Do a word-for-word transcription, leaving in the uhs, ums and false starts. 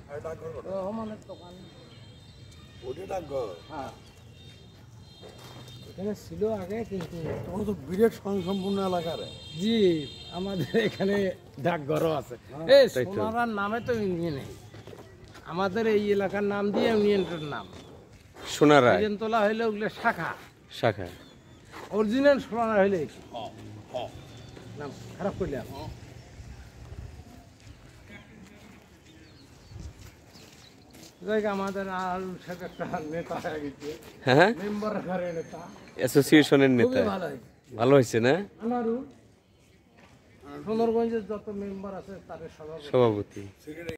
রহমানের দোকান ওটা ডাকঘর হ্যাঁ এখানে ছিল আগে কিন্তু তোমার তো বিরাট সম্পূর্ণ এলাকার জি আমাদের এখানে ডাকঘরও আছে এই সোনারার নামে তো ইউনিয়ন নেই আমাদের এই এলাকার নাম দিয়ে ইউনিয়নটার নাম সোনারা তোলা হইলে ওগুলো শাখা শাখা অরিজিনাল সোনারা হইলে নাম খারাপ করলাম আমাদের আর একটা নেতা হয়ে গেছে হ্যাঁ মেম্বার ঘরে নেতা অ্যাসোসিয়েশনের নেতা ভালো ভালো হয়েছে না আমারও সোনারগঞ্জের যত মেম্বার আছে তাদের সভাপতি সভাপতি